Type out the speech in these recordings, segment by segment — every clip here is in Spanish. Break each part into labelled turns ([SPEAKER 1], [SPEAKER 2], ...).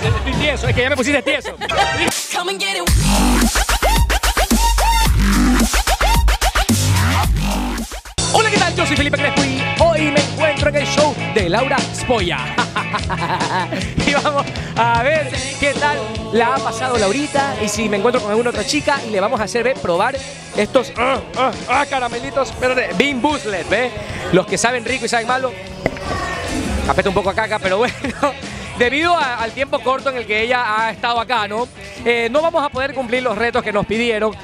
[SPEAKER 1] Estoy tieso, es que ya me pusiste tieso. Hola, ¿qué tal? Yo soy Felipe Crespo y hoy me encuentro en el show de Laura Espolla. Y vamos a ver qué tal la ha pasado Laurita y si me encuentro con alguna otra chica y le vamos a hacer probar estos caramelitos Bean Boozled, ¿ves? Los que saben rico y saben malo. Apesta un poco a caca, pero bueno, debido al tiempo corto en el que ella ha estado acá, ¿no? No vamos a poder cumplir los retos que nos pidieron,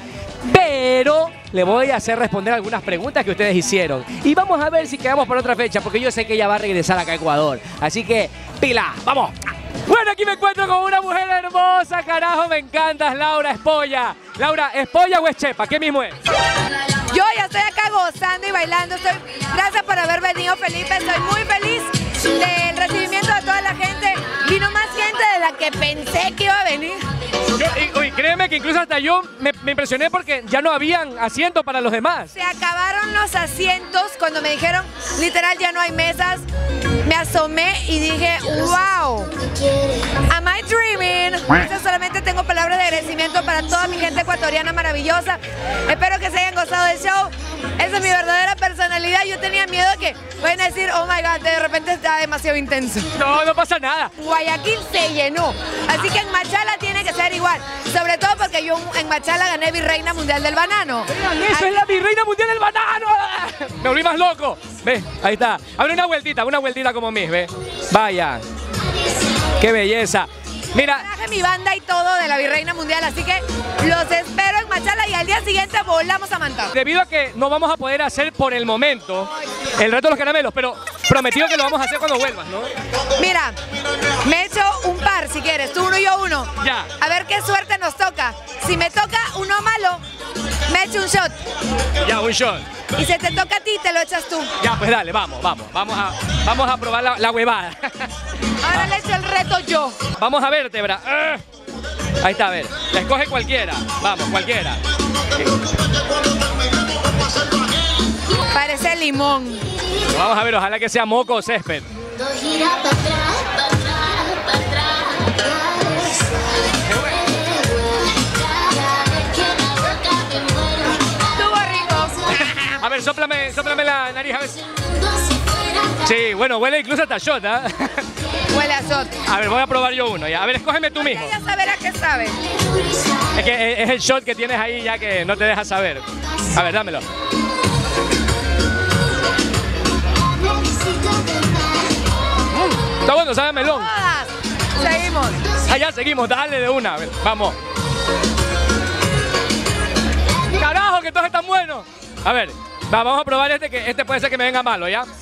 [SPEAKER 1] pero le voy a hacer responder algunas preguntas que ustedes hicieron. Y vamos a ver si quedamos por otra fecha, porque yo sé que ella va a regresar acá a Ecuador. Así que, pila, ¡vamos! Bueno, aquí me encuentro con una mujer hermosa, carajo, me encantas, Laura Espolla. Laura, ¿Espolla o es Chepa? ¿Qué mismo es?
[SPEAKER 2] Yo ya estoy acá gozando y bailando. Gracias por haber venido, Felipe. Estoy muy feliz del recibimiento de toda la gente. Vino más gente de la que pensé que iba a venir.
[SPEAKER 1] Y créeme que incluso hasta yo me impresioné porque ya no habían asientos para los demás.
[SPEAKER 2] Se acabaron los asientos cuando me dijeron, literal, ya no hay mesas. Me asomé y dije, wow, am I dreaming? Yo solamente tengo palabras de agradecimiento para toda mi gente ecuatoriana maravillosa. Espero que se hayan gozado del show. Esa es mi verdadera personalidad. Yo tenía miedo de que vayan a decir, oh my God, de repente está demasiado intenso.
[SPEAKER 1] No, no pasa nada.
[SPEAKER 2] Guayaquil se llenó. Así que en Machala tiene que ser igual. Sobre todo porque yo en Machala gané Virreina Mundial del Banano.
[SPEAKER 1] ¡Eso es la Virreina Mundial del Banano! Me volví más loco. Ve, ahí está. Abre una vueltita como mis, ve. Vaya. ¡Qué belleza! Mira,
[SPEAKER 2] traje mi banda y todo de la Virreina Mundial, así que los espero en Machala y al día siguiente volamos a Manta.
[SPEAKER 1] Debido a que no vamos a poder hacer por el momento el reto de los caramelos, pero prometido que lo vamos a hacer cuando vuelvas, ¿no?
[SPEAKER 2] Mira, me he hecho un par si quieres, tú uno y yo uno.
[SPEAKER 1] Ya.
[SPEAKER 2] A ver qué suerte nos toca. Si me toca uno malo, me echo un shot.
[SPEAKER 1] Ya, un shot.
[SPEAKER 2] Y si te toca a ti, te lo echas tú.
[SPEAKER 1] Ya, pues dale, vamos a probar la huevada.
[SPEAKER 2] Ahora le echo el reto yo.
[SPEAKER 1] Vamos a vértebra. Ahí está, a ver. Escoge cualquiera. Vamos, cualquiera.
[SPEAKER 2] Parece limón.
[SPEAKER 1] Vamos a ver, ojalá que sea moco o césped.
[SPEAKER 2] Estuvo rico.
[SPEAKER 1] A ver, sóplame la nariz, a ver. Sí, bueno, huele incluso hasta shot, ¿ah?
[SPEAKER 2] Huele a shot.
[SPEAKER 1] A ver, voy a probar yo uno ya. A ver, escógeme tú mismo.
[SPEAKER 2] Ya saber a qué sabe.
[SPEAKER 1] Es que es el shot que tienes ahí ya que no te deja saber. A ver, dámelo. Está bueno, sabe a melón.
[SPEAKER 2] Todas. Seguimos.
[SPEAKER 1] Allá seguimos, dale de una. A ver, vamos. ¡Carajo, que todos están buenos! A ver, vamos a probar este, que este puede ser que me venga malo, ¿ya?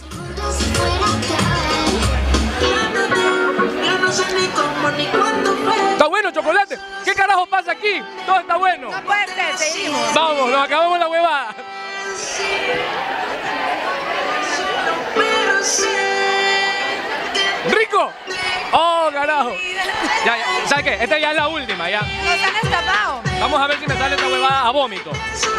[SPEAKER 1] Está bueno, chocolate. ¿Qué carajo pasa aquí? Todo está bueno.
[SPEAKER 2] No puede ser, seguimos.
[SPEAKER 1] Vamos, nos acabamos la huevada. ¡Rico! ¡Oh, carajo! Ya, ¿sabes qué? Esta ya es la última, ya.
[SPEAKER 2] Nos han escapado.
[SPEAKER 1] Vamos a ver si me sale esta huevada a vómito.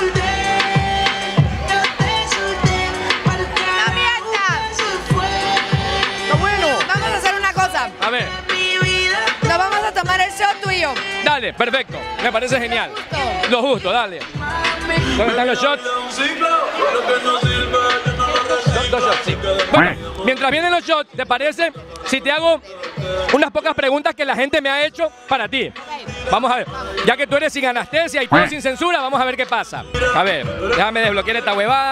[SPEAKER 2] ¡No mientas!
[SPEAKER 1] ¡Está bueno!
[SPEAKER 2] Vamos a hacer una cosa.
[SPEAKER 1] A ver.
[SPEAKER 2] Nos vamos a tomar el shot tú y yo.
[SPEAKER 1] Dale, perfecto. Me parece genial. Lo justo, dale. ¿Dónde están los shots? Dos shots, sí. Bueno, mientras vienen los shots, ¿te parece si te hago unas pocas preguntas que la gente me ha hecho para ti? Vamos a ver. Ya que tú eres sin anestesia y todo sin censura, vamos a ver qué pasa. A ver, déjame desbloquear esta huevada.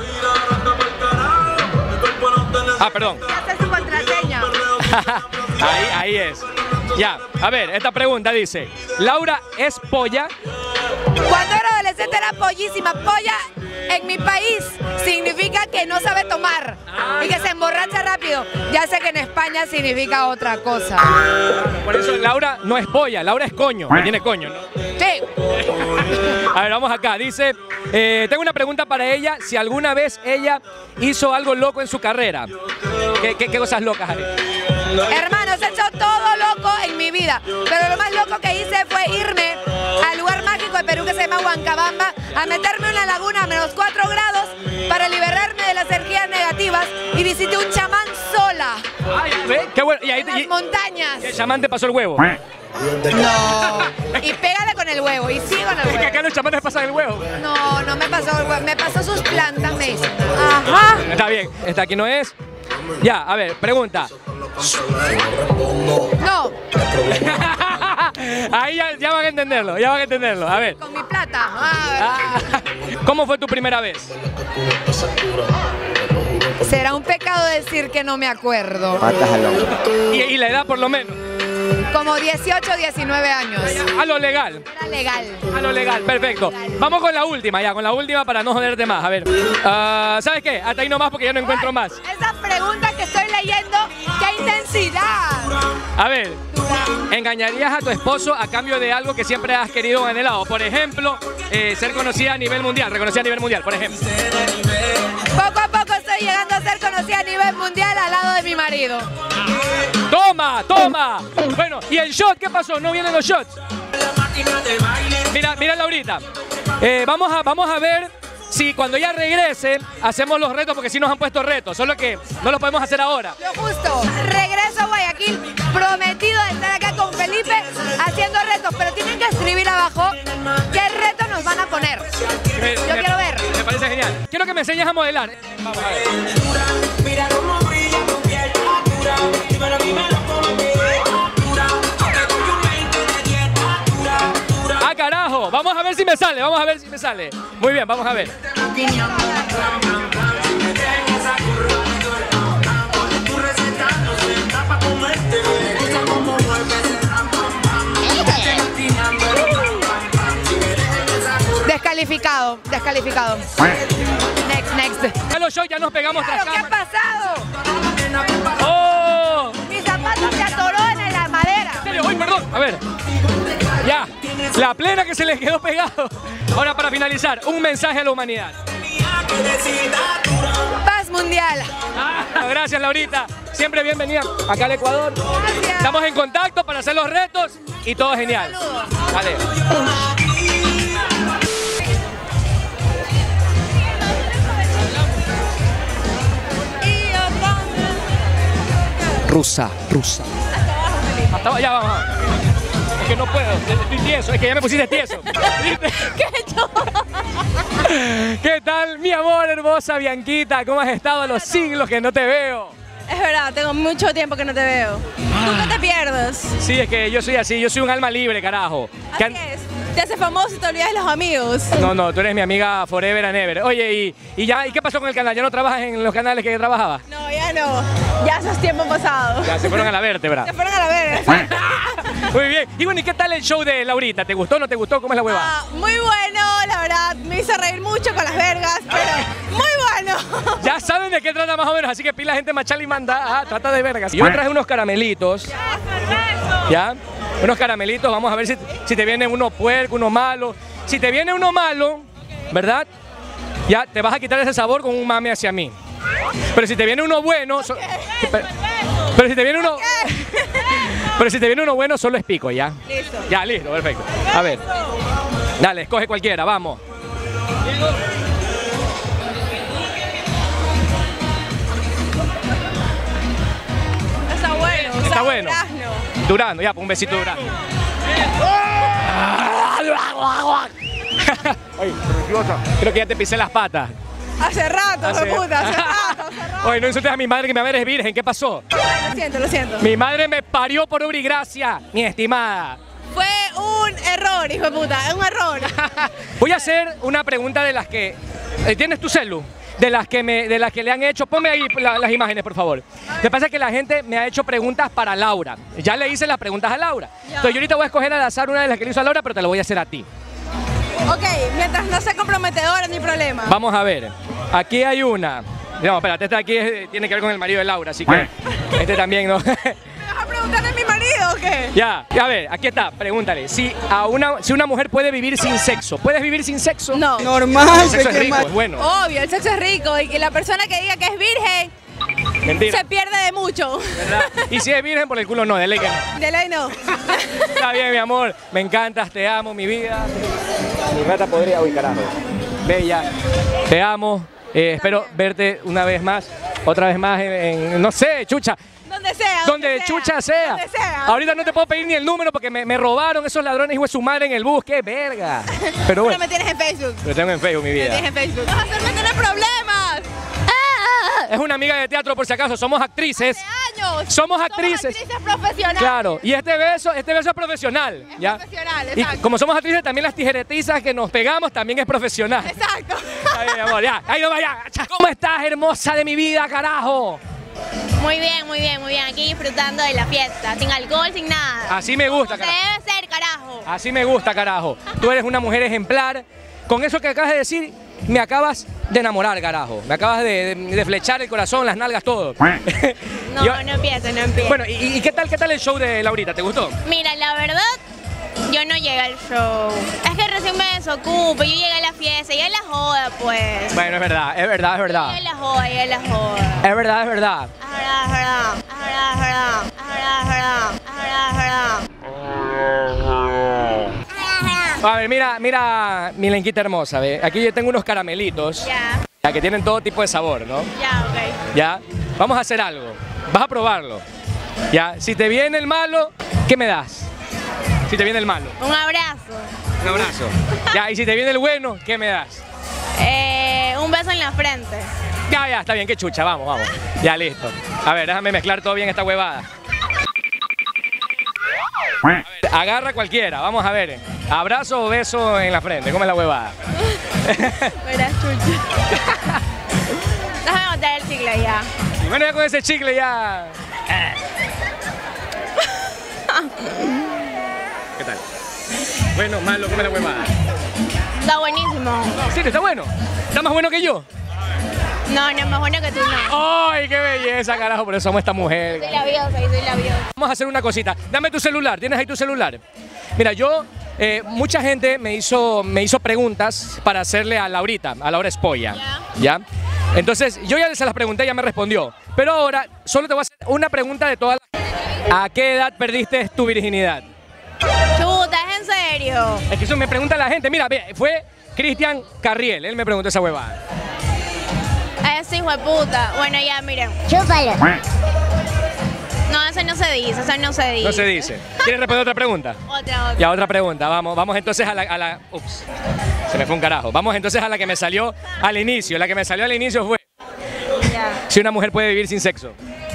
[SPEAKER 1] Ah, perdón.
[SPEAKER 2] Esta es su contraseña.
[SPEAKER 1] Ahí es. Ya, a ver, esta pregunta dice, ¿Laura es polla?
[SPEAKER 2] Cuando era adolescente era pollísima. Polla en mi país significa que no sabe tomar y que se emborracha rápido. Ya sé que en España significa otra cosa.
[SPEAKER 1] Por eso Laura no es polla, Laura es coño, que tiene coño, ¿no?
[SPEAKER 2] Sí.
[SPEAKER 1] A ver, vamos acá. Dice, tengo una pregunta para ella, si alguna vez ella hizo algo loco en su carrera. ¿Qué cosas locas haré?
[SPEAKER 2] Hermanos, he hecho todo loco en mi vida, pero lo más loco que hice fue irme al lugar mágico de Perú que se llama Huancabamba, a meterme en una laguna a -4 grados para liberarme de las energías negativas y visité un chamán sola.
[SPEAKER 1] Ay, ¿Ve? Qué bueno. Y ahí
[SPEAKER 2] Las montañas.
[SPEAKER 1] el chamán te pasó el huevo.
[SPEAKER 2] No. Y pégale con el huevo. Y sí con el
[SPEAKER 1] Es que acá
[SPEAKER 2] huevo.
[SPEAKER 1] los chamanes pasan el huevo.
[SPEAKER 2] No, no me pasó el huevo. Me pasó sus plantas, me dice. Ajá.
[SPEAKER 1] Está bien. Esta aquí no es. Ya, a ver, pregunta.
[SPEAKER 2] No,
[SPEAKER 1] Ahí ya van a entenderlo, ya van a entenderlo. A ver.
[SPEAKER 2] con mi plata. Ah,
[SPEAKER 1] Ah, ¿Cómo fue tu primera vez?
[SPEAKER 2] será un pecado decir que no me acuerdo.
[SPEAKER 1] Y la edad por lo menos.
[SPEAKER 2] Como 18, 19 años.
[SPEAKER 1] A lo legal.
[SPEAKER 2] Era legal.
[SPEAKER 1] A lo legal, perfecto. Vamos con la última, ya, con la última para no joderte más. A ver, ¿sabes qué? Hasta ahí nomás porque ya no encuentro más.
[SPEAKER 2] Esa pregunta que estoy leyendo, ¡qué intensidad!
[SPEAKER 1] A ver, ¿engañarías a tu esposo a cambio de algo que siempre has querido o anhelado? Por ejemplo, ser conocida a nivel mundial, reconocida a nivel mundial, por ejemplo.
[SPEAKER 2] Poco a poco estoy llegando a ser conocida a nivel mundial al lado de mi marido.
[SPEAKER 1] ¡Toma, toma! Bueno, ¿y el shot qué pasó? ¿No vienen los shots? Mira, Laurita. Vamos a ver si cuando ella regrese hacemos los retos, porque sí nos han puesto retos, solo que no los podemos hacer ahora.
[SPEAKER 2] Lo justo, regreso a Guayaquil, prometido de estar acá con Felipe haciendo retos, pero tienen que escribir abajo qué retos nos van a poner. Yo quiero ver.
[SPEAKER 1] Me parece genial. Quiero que me enseñes a modelar. Vamos a ver.
[SPEAKER 3] Mira cómo brilla tu piel, dura. Dímelo, dímelo, cómo dura. Aunque con tu mente de dieta, dura.
[SPEAKER 1] ¡Ah, carajo! Vamos a ver si me sale, vamos a ver si me sale. Muy bien, vamos a ver.
[SPEAKER 3] Tu receta no se tapa con esa como mueve
[SPEAKER 2] Descalificado, descalificado. Next.
[SPEAKER 1] A los shows ya nos pegamos tras
[SPEAKER 2] Claro, ¿qué ha
[SPEAKER 1] cámara.
[SPEAKER 2] pasado?
[SPEAKER 1] ¡Oh!
[SPEAKER 2] Mi zapato se atoró en la madera.
[SPEAKER 1] ¿En serio? ¡Uy, perdón! A ver. Ya. La plena que se les quedó pegado. Ahora, para finalizar, un mensaje a la humanidad.
[SPEAKER 2] Paz mundial.
[SPEAKER 1] Gracias, Laurita. Siempre bienvenida acá al Ecuador.
[SPEAKER 2] Gracias.
[SPEAKER 1] Estamos en contacto para hacer los retos y todo genial. Vale. Rusa. Hasta allá vamos. Es que no puedo, estoy tieso, es que ya me pusiste tieso. ¿Qué tal, mi amor hermosa Bianquita? ¿Cómo has estado a los siglos que no te veo?
[SPEAKER 4] Es verdad, tengo mucho tiempo que no te veo. Nunca te pierdas.
[SPEAKER 1] Sí, es que yo soy así, yo soy un alma libre, carajo.
[SPEAKER 4] Así es. Te haces famoso y te olvidas de los amigos.
[SPEAKER 1] No, tú eres mi amiga forever and ever. Oye, ¿y qué pasó con el canal? ¿Ya no trabajas en los canales que trabajabas?
[SPEAKER 4] No, ya no. Ya esos tiempos pasados.
[SPEAKER 1] Ya se fueron a la vértebra.
[SPEAKER 4] Se fueron a la verga.
[SPEAKER 1] Muy bien. Y bueno, ¿y qué tal el show de Laurita? ¿Te gustó o no te gustó? ¿Cómo es la hueva?
[SPEAKER 4] Muy bueno, la verdad. Me hizo reír mucho con las vergas, pero muy bueno.
[SPEAKER 1] Ya saben de qué trata más o menos, así que pila gente machala y manda. Trata de vergas. Yo traje unos caramelitos. ¿Ya? Unos caramelitos, vamos a ver si te viene uno puerco, uno malo. Si te viene uno malo, ¿verdad? Ya te vas a quitar ese sabor con un mame hacia mí. Pero si te viene uno bueno... Pero si te viene uno... Pero si te viene uno bueno, solo es pico, ¿ya?
[SPEAKER 4] Listo.
[SPEAKER 1] Ya, listo, perfecto. A ver. Dale, escoge cualquiera, vamos.
[SPEAKER 4] Está bueno.
[SPEAKER 1] Está
[SPEAKER 4] sabe
[SPEAKER 1] bueno.
[SPEAKER 4] durazno.
[SPEAKER 1] Durando, ya, pues un besito durando. Oye, creo que ya te pisé las patas.
[SPEAKER 4] Hace rato,
[SPEAKER 1] Hace-
[SPEAKER 4] puta, hace rato.
[SPEAKER 1] Oye, no insultes a mi madre, que mi madre es virgen. ¿Qué pasó?
[SPEAKER 4] Lo siento.
[SPEAKER 1] Mi madre me parió por obra y gracia, mi estimada.
[SPEAKER 4] Fue un error, hijo de puta, es un error.
[SPEAKER 1] Voy a hacer una pregunta de las que... ¿Tienes tu celu? De las que le han hecho... Ponme ahí las imágenes, por favor. Lo que pasa es que la gente me ha hecho preguntas para Laura. Ya le hice las preguntas a Laura. Entonces yo ahorita voy a escoger al azar una de las que le hizo a Laura, pero te lo voy a hacer a ti.
[SPEAKER 4] Ok, mientras no sea comprometedora, ni problema.
[SPEAKER 1] Vamos a ver. Aquí hay una. No, espérate, esta de aquí tiene que ver con el marido de Laura, así que este también, ¿no?
[SPEAKER 4] ¿Me vas a preguntar de mi marido o qué?
[SPEAKER 1] Ya, a ver, aquí está, pregúntale. Si una mujer puede vivir sin sexo, ¿puedes vivir sin sexo?
[SPEAKER 4] No.
[SPEAKER 5] Normal,
[SPEAKER 1] El sexo es rico, es bueno.
[SPEAKER 4] Obvio, el sexo es rico y que la persona que diga que es virgen
[SPEAKER 1] Mentira,
[SPEAKER 4] se pierde de mucho.
[SPEAKER 1] ¿verdad? Y si es virgen, por el culo no, de ley que no.
[SPEAKER 4] De ley no.
[SPEAKER 1] Está bien, mi amor, me encantas, te amo, mi vida. Mi rata podría, uy, carajo. Bella, te amo. Espero verte una vez más, otra vez más no sé, chucha.
[SPEAKER 4] No Donde sea.
[SPEAKER 1] Donde chucha sea.
[SPEAKER 4] Donde sea.
[SPEAKER 1] Ahorita no te puedo pedir ni el número porque me robaron esos ladrones hijo de su madre en el bus. ¡Qué verga! Pero
[SPEAKER 4] Pero
[SPEAKER 1] bueno,
[SPEAKER 4] me tienes en Facebook.
[SPEAKER 1] lo tengo en Facebook, mi
[SPEAKER 4] Me
[SPEAKER 1] vida.
[SPEAKER 4] tienes en Facebook. Vas a hacerme tener problemas.
[SPEAKER 1] Es una amiga de teatro, por si acaso. Somos actrices.
[SPEAKER 4] Años.
[SPEAKER 1] Somos actrices.
[SPEAKER 4] Profesionales.
[SPEAKER 1] Claro, y este beso es profesional.
[SPEAKER 4] Es
[SPEAKER 1] ¿ya?
[SPEAKER 4] profesional,
[SPEAKER 1] Y
[SPEAKER 4] exacto.
[SPEAKER 1] como somos actrices, también las tijeretizas que nos pegamos también es profesional.
[SPEAKER 4] Exacto.
[SPEAKER 1] Está bien, amor, ya. Ahí no vaya. ¿Cómo estás, hermosa de mi vida, carajo?
[SPEAKER 5] Muy bien, muy bien, muy bien. Aquí disfrutando de la fiesta, sin alcohol, sin nada.
[SPEAKER 1] Así me gusta,
[SPEAKER 5] Se
[SPEAKER 1] carajo.
[SPEAKER 5] debe ser, carajo.
[SPEAKER 1] Así me gusta, carajo. Tú eres una mujer ejemplar. Con eso que acabas de decir, me acabas de enamorar, carajo. Me acabas de flechar el corazón, las nalgas, todo.
[SPEAKER 5] No,
[SPEAKER 1] Yo-
[SPEAKER 5] no empieces, no empieces.
[SPEAKER 1] Bueno, ¿y qué tal el show de Laurita? ¿Te gustó?
[SPEAKER 5] Mira, la verdad, yo no llegué al show. Es que recién me desocupo, yo llegué a la fiesta, llegué a la joda, pues.
[SPEAKER 1] Bueno, es verdad, es verdad, es verdad.
[SPEAKER 5] Llegué a la joda, llegué a la joda.
[SPEAKER 1] Es verdad, es verdad.
[SPEAKER 5] Es verdad, es verdad. Es verdad, es verdad. Es verdad, es verdad. Es verdad, es verdad.
[SPEAKER 1] A ver, mira, mi lenquita hermosa, ¿ve? Aquí yo tengo unos caramelitos,
[SPEAKER 5] Ya,
[SPEAKER 1] que tienen todo tipo de sabor, ¿no?
[SPEAKER 5] ya, ok.
[SPEAKER 1] ¿Ya? Vamos a hacer algo. Vas a probarlo. ¿Ya? Si te viene el malo, ¿qué me das? Si te viene el malo.
[SPEAKER 5] Un abrazo.
[SPEAKER 1] Un abrazo. ¿Ya? Y si te viene el bueno, ¿qué me das?
[SPEAKER 5] Un beso en la frente.
[SPEAKER 1] Ya, está bien, qué chucha, vamos. Ya, listo. A ver, déjame mezclar todo bien esta huevada. A ver, agarra cualquiera, vamos a ver. Abrazo o beso en la frente, ¿cómo es la huevada?
[SPEAKER 5] Verás, chucha. Déjame botar el chicle ya.
[SPEAKER 1] Y bueno, ya con ese chicle ya... ¿Qué tal? Bueno, malo, ¿cómo es la huevada?
[SPEAKER 5] Está buenísimo.
[SPEAKER 1] Sí, está bueno. ¿Está más bueno que yo?
[SPEAKER 5] No, no es más bueno que tú, no.
[SPEAKER 1] ¡Ay, qué belleza, carajo! Por eso somos esta mujer.
[SPEAKER 5] Soy labiosa, soy labiosa.
[SPEAKER 1] Vamos a hacer una cosita. Dame tu celular. ¿Tienes ahí tu celular? Mira, mucha gente me hizo preguntas para hacerle a Laurita, a Laura Espoya. ¿Ya? Entonces, yo ya se las pregunté, ya me respondió. Pero ahora, solo te voy a hacer una pregunta de todas las... ¿A qué edad perdiste tu virginidad?
[SPEAKER 5] Chuta, ¿es en serio?
[SPEAKER 1] Es que eso me pregunta la gente. Mira, ve, fue Cristian Carriel. Él me preguntó esa huevada.
[SPEAKER 5] Ese hijo de puta. Bueno, ya, miren.
[SPEAKER 6] Chúpalo.
[SPEAKER 5] No, eso no se dice, eso no se dice.
[SPEAKER 1] No se dice. ¿Quieres responder otra pregunta?
[SPEAKER 5] Otra.
[SPEAKER 1] Ya, otra pregunta. Vamos entonces a la... Ups, se me fue un carajo. Vamos entonces a la que me salió al inicio. La que me salió al inicio fue...
[SPEAKER 5] Ya.
[SPEAKER 1] Si una mujer puede vivir sin sexo.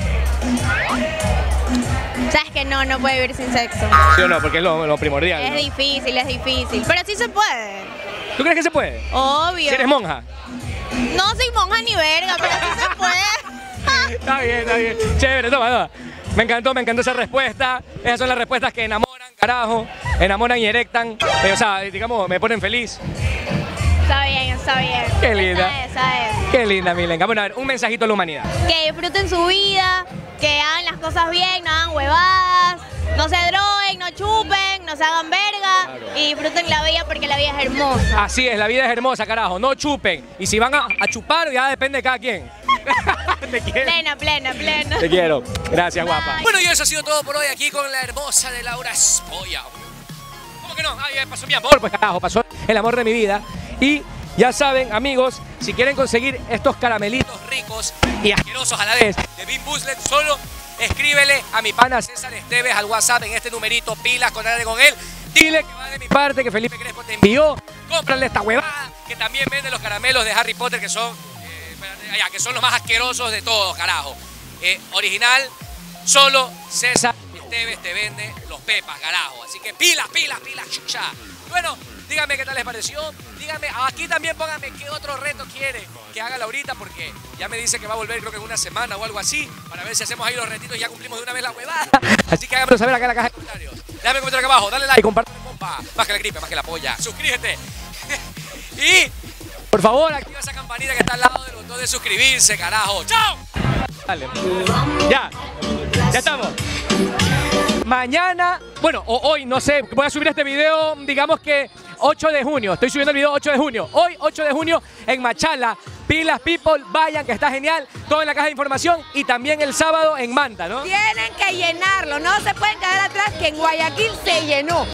[SPEAKER 5] Sabes que no puede vivir sin sexo.
[SPEAKER 1] ¿Sí o no? Porque es lo primordial,
[SPEAKER 5] Es
[SPEAKER 1] ¿no?
[SPEAKER 5] difícil, es difícil. Pero sí se puede.
[SPEAKER 1] ¿Tú crees que se puede?
[SPEAKER 5] Obvio.
[SPEAKER 1] Si eres monja.
[SPEAKER 5] No soy monja ni verga, pero sí se puede.
[SPEAKER 1] Está bien. Chévere, toma. Me encantó esa respuesta. Esas son las respuestas que enamoran, carajo. Enamoran y erectan. O sea, digamos, me ponen feliz.
[SPEAKER 5] Está bien, está bien.
[SPEAKER 1] Qué linda.
[SPEAKER 5] Esa es.
[SPEAKER 1] Qué linda, mi lenca. Bueno, a ver, un mensajito a la humanidad.
[SPEAKER 5] Que disfruten su vida, que hagan las cosas bien, no hagan huevadas, no se droguen, no chupen, no se hagan verga y disfruten la vida porque la vida es hermosa.
[SPEAKER 1] Así es, la vida es hermosa, carajo. No chupen. Y si van a chupar, ya depende de cada quien. Te quiero.
[SPEAKER 5] Plena.
[SPEAKER 1] Te quiero. Gracias, guapa.
[SPEAKER 5] Bye.
[SPEAKER 1] Bueno, y eso ha sido todo por hoy aquí con la hermosa de Laura Espoya. ¿Cómo que no? Ay, pasó mi amor, pues carajo, pasó el amor de mi vida. Y ya saben, amigos, si quieren conseguir estos caramelitos ricos y asquerosos a la vez de Bean Boozled, solo escríbele a mi pana César Esteves al WhatsApp en este numerito, pilas, contactate con él. Dile que va de mi parte, que Felipe Crespo te envió. Cómprale esta huevada, que también vende los caramelos de Harry Potter, que son, que son los más asquerosos de todos, carajo. Original, solo César Esteves te vende los pepas, carajo. Así que pilas, chucha. Bueno, díganme qué tal les pareció. Díganme, aquí también pónganme qué otro reto quiere que haga Laurita, porque ya me dice que va a volver creo que en una semana o algo así, para ver si hacemos ahí los retitos y ya cumplimos de una vez la huevada. Así que háganmelo saber acá en la caja de comentarios. Déjame comentar acá abajo, dale like, compárteme, compa. Más que la gripe, más que la polla. Suscríbete. Y, por favor, activa esa campanita que está al lado del botón de suscribirse, carajo. ¡Chao! Dale. Ya estamos. Mañana, bueno, o hoy, no sé, voy a subir este video, digamos que 8 de junio. Estoy subiendo el video 8 de junio. Hoy, 8 de junio, en Machala. Pilas, people, vayan, que está genial. Todo en la caja de información. Y también el sábado en Manta, ¿no?
[SPEAKER 2] Tienen que llenarlo, no se pueden quedar atrás, que en Guayaquil se llenó.